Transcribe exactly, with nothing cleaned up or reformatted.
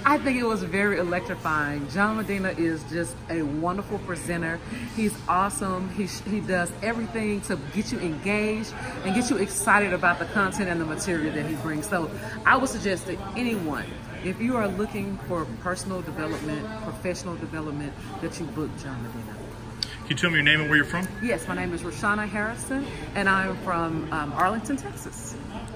I think it was very electrifying. John Medina is just a wonderful presenter. He's awesome. He, he does everything to get you engaged and get you excited about the content and the material that he brings. So I would suggest to anyone, if you are looking for personal development, professional development, that you book John Medina. Can you tell me your name and where you're from? Yes, my name is Roshana Harrison, and I'm from um, Arlington, Texas.